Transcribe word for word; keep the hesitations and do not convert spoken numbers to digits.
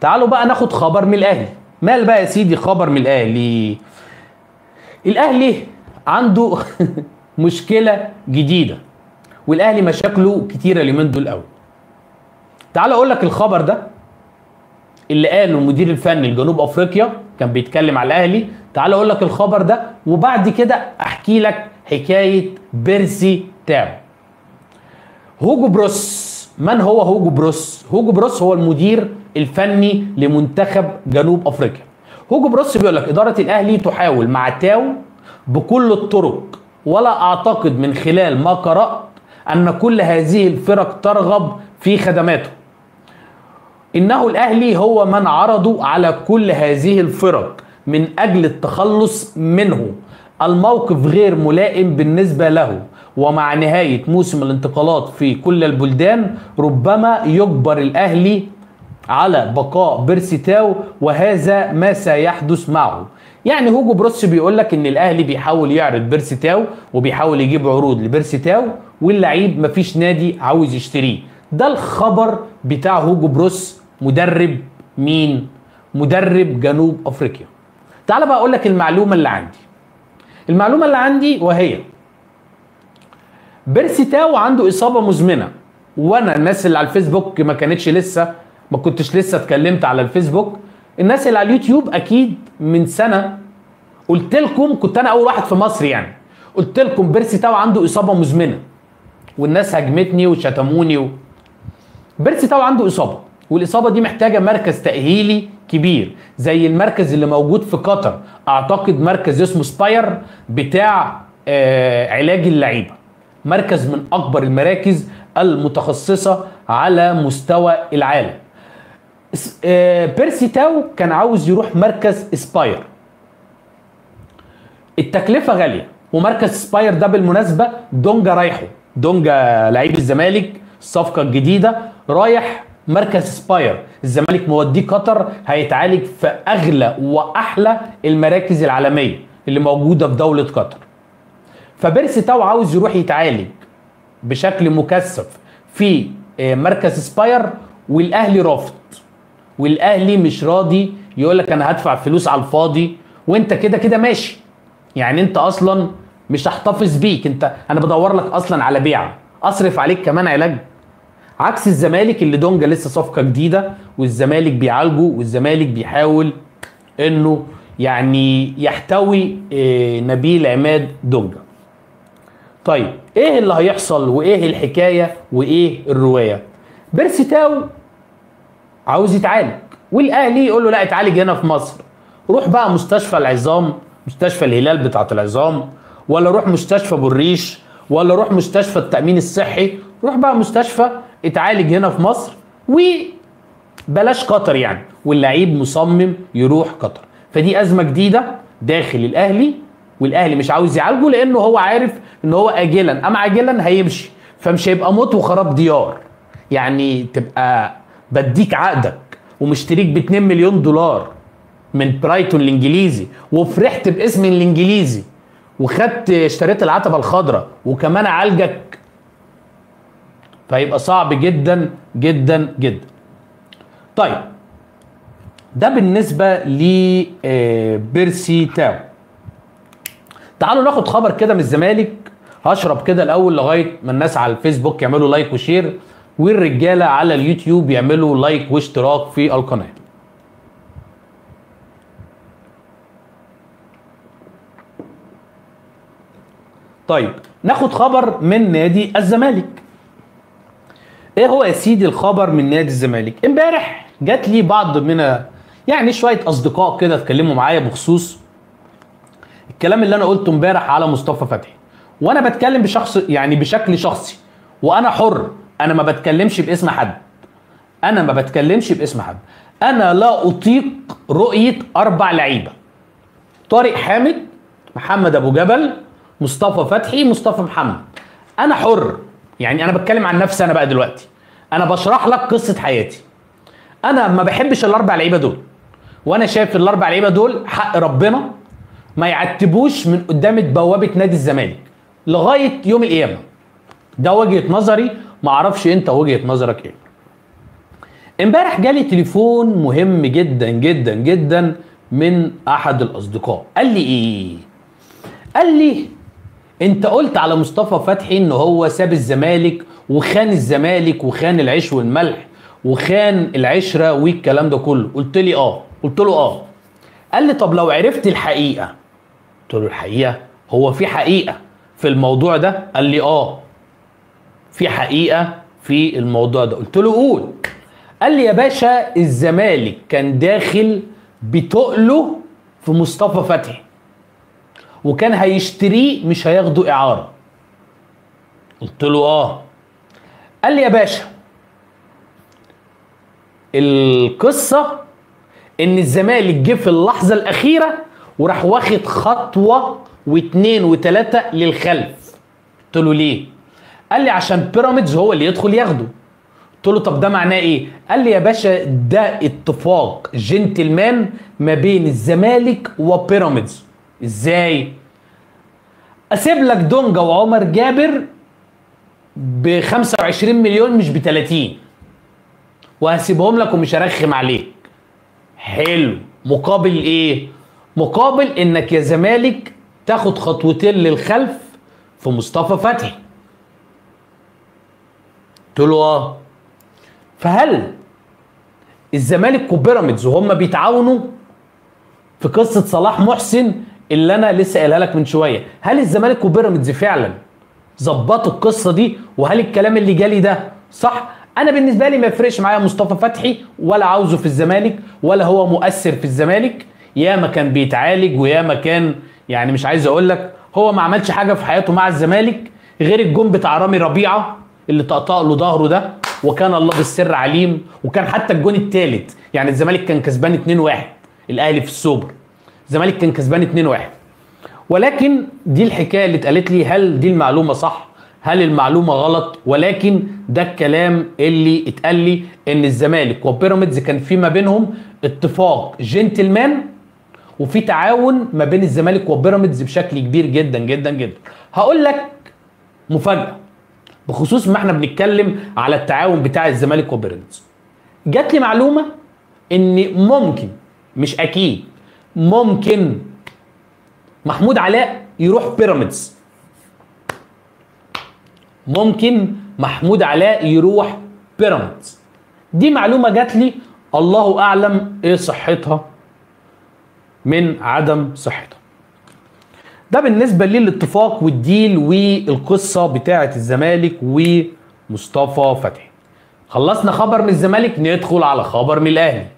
تعالوا بقى ناخد خبر من الاهلي. مال بقى يا سيدي خبر من الاهلي؟ الاهلي عنده مشكله جديده، والاهلي مشاكله كتيره اليومين دول قوي. تعال اقول لك الخبر ده اللي قاله المدير الفني لجنوب افريقيا، كان بيتكلم على الاهلي. تعال اقول لك الخبر ده وبعد كده احكي لك حكايه بيرسي تاو. هوجو بروس، من هو هوجو بروس؟ هوجو بروس هو المدير الفني لمنتخب جنوب افريقيا. هوجو بروس بيقول لك اداره الاهلي تحاول مع تاو بكل الطرق، ولا اعتقد من خلال ما قرات ان كل هذه الفرق ترغب في خدماته. انه الاهلي هو من عرضوا على كل هذه الفرق من اجل التخلص منه. الموقف غير ملائم بالنسبه له، ومع نهايه موسم الانتقالات في كل البلدان ربما يجبر الاهلي على بقاء بيرسي تاو، وهذا ما سيحدث معه. يعني هوجو بروس بيقول لك ان الاهلي بيحاول يعرض بيرسي تاو وبيحاول يجيب عروض لبيرسي تاو، واللعيب مفيش نادي عاوز يشتريه. ده الخبر بتاع هوجو بروس، مدرب مين؟ مدرب جنوب افريقيا. تعال بقى اقول لك المعلومه اللي عندي. المعلومه اللي عندي وهي بيرسي تاو عنده اصابه مزمنه، وانا الناس اللي على الفيسبوك ما كانتش لسه ما كنتش لسه اتكلمت على الفيسبوك. الناس اللي على اليوتيوب اكيد من سنه قلت لكم، كنت انا اول واحد في مصر يعني، قلت لكم بيرسي تاو عنده اصابه مزمنه، والناس هجمتني وشتموني و... بيرسي تاو عنده اصابه، والاصابه دي محتاجه مركز تاهيلي كبير زي المركز اللي موجود في قطر. اعتقد مركز اسمه سباير بتاع آه علاج اللعيبه، مركز من اكبر المراكز المتخصصه على مستوى العالم. آه بيرسي تاو كان عاوز يروح مركز سباير، التكلفه غاليه، ومركز سباير ده بالمناسبه دونجا رايحه، دونجا لعيب الزمالك الصفقه الجديده رايح مركز سباير. الزمالك موديه قطر، هيتعالج في اغلى واحلى المراكز العالميه اللي موجوده في دوله قطر. فبيرسي تاو عاوز يروح يتعالج بشكل مكثف في مركز سباير، والاهلي رافض، والاهلي مش راضي، يقول لك انا هدفع فلوس على الفاضي وانت كده كده ماشي، يعني انت اصلا مش هحتفظ بيك، انت انا بدور لك اصلا على بيعه، اصرف عليك كمان علاج. عكس الزمالك اللي دونجا لسه صفقه جديده، والزمالك بيعالجه، والزمالك بيحاول انه يعني يحتوي نبيل عماد دونجا. طيب ايه اللي هيحصل وايه الحكايه وايه الروايه؟ بيرسي تاو عاوز يتعالج، والاهلي يقول له لا اتعالج هنا في مصر، روح بقى مستشفى العظام، مستشفى الهلال بتاعه العظام، ولا روح مستشفى بالريش، ولا روح مستشفى التامين الصحي، روح بقى مستشفى اتعالج هنا في مصر وبلاش قطر يعني. واللعيب مصمم يروح قطر. فدي ازمه جديده داخل الاهلي، والاهلي مش عاوز يعالجه لانه هو عارف ان هو اجلا ام عاجلا هيمشي، فمش هيبقى موت وخراب ديار. يعني تبقى بديك عقدك ومشتريك ب اتنين مليون دولار من برايتون الانجليزي، وفرحت باسم الانجليزي، وخدت اشتريت العتبه الخضراء وكمان اعالجك، فيبقى صعب جدا جدا جدا. طيب ده بالنسبه لبيرسي تاو. تعالوا ناخد خبر كده من الزمالك. هشرب كده الاول لغايه ما الناس على الفيسبوك يعملوا لايك وشير، والرجاله على اليوتيوب يعملوا لايك واشتراك في القناه. طيب ناخد خبر من نادي الزمالك. ايه هو يا سيدي الخبر من نادي الزمالك؟ امبارح جات لي بعض من يعني شويه اصدقاء كده اتكلموا معايا بخصوص الكلام اللي انا قلته امبارح على مصطفى فتحي، وانا بتكلم بشخص يعني بشكل شخصي، وانا حر، انا ما بتكلمش باسم حد، انا ما بتكلمش باسم حد. انا لا اطيق رؤيه اربع لعيبه: طارق حامد، محمد ابو جبل، مصطفى فتحي، مصطفى محمد. انا حر، يعني انا بتكلم عن نفسي انا بقى دلوقتي، انا بشرح لك قصه حياتي. انا ما بحبش الاربع لعيبه دول، وانا شايف الاربع لعيبه دول حق ربنا ما يعتبوش من قدام بوابه نادي الزمالك لغايه يوم القيامه. ده وجهه نظري، ما اعرفش انت وجهه نظرك ايه. امبارح جالي تليفون مهم جدا جدا جدا من احد الاصدقاء. قال لي ايه؟ قال لي انت قلت على مصطفى فتحي ان هو ساب الزمالك وخان الزمالك وخان العيش والملح وخان العشره والكلام ده كله. قلت لي اه قلت له اه. قال لي طب لو عرفت الحقيقه. قلت له الحقيقه؟ هو في حقيقه في الموضوع ده؟ قال لي اه في حقيقه في الموضوع ده. قلت له قول. قال لي يا باشا الزمالك كان داخل بتقله في مصطفى فتحي وكان هيشتريه مش هياخده اعاره. قلت له اه. قال لي يا باشا القصه ان الزمالك جه في اللحظه الاخيره وراح واخد خطوه واثنين وثلاثه للخلف. قلت له ليه؟ قال لي عشان بيراميدز هو اللي يدخل ياخده. قلت له طب ده معناه ايه؟ قال لي يا باشا ده اتفاق جنتلمان ما بين الزمالك وبيراميدز. ازاي؟ اسيب لك دونجا وعمر جابر ب خمسة وعشرين مليون مش ب ثلاثين وهسيبهم لك ومش هرخم عليك. حلو. مقابل ايه؟ مقابل انك يا زمالك تاخد خطوتين للخلف في مصطفى فتحي. قلت له اه. فهل الزمالك وبيراميدز وهم بيتعاونوا في قصه صلاح محسن اللي انا لسه قايلها لك من شويه، هل الزمالك وبيراميدز فعلا ظبطوا القصه دي؟ وهل الكلام اللي جالي ده صح؟ انا بالنسبه لي ما يفرقش معايا مصطفى فتحي ولا عاوزه في الزمالك ولا هو مؤثر في الزمالك. ياما كان بيتعالج وياما كان يعني مش عايز اقول لك هو ما عملش حاجه في حياته مع الزمالك غير الجون بتاع رامي ربيعه اللي طقطق له ظهره ده، وكان الله بالسر عليم. وكان حتى الجون الثالث يعني الزمالك كان كسبان اتنين واحد الاهلي في السوبر، الزمالك كان كسبان اتنين واحد. ولكن دي الحكايه اللي اتقالت لي. هل دي المعلومه صح؟ هل المعلومه غلط؟ ولكن ده الكلام اللي اتقال لي ان الزمالك وبيراميدز كان في ما بينهم اتفاق جنتلمان وفي تعاون ما بين الزمالك وبيراميدز بشكل كبير جدا جدا جدا. هقول لك مفاجاه بخصوص ما احنا بنتكلم على التعاون بتاع الزمالك وبيراميدز. جات لي معلومه ان ممكن مش اكيد ممكن محمود علاء يروح بيراميدز. ممكن محمود علاء يروح بيراميدز. دي معلومه جات لي الله اعلم ايه صحتها من عدم صحتها. ده بالنسبه للاتفاق والديل والقصه بتاعه الزمالك ومصطفى فتحي. خلصنا خبر من الزمالك ندخل على خبر من الاهلي.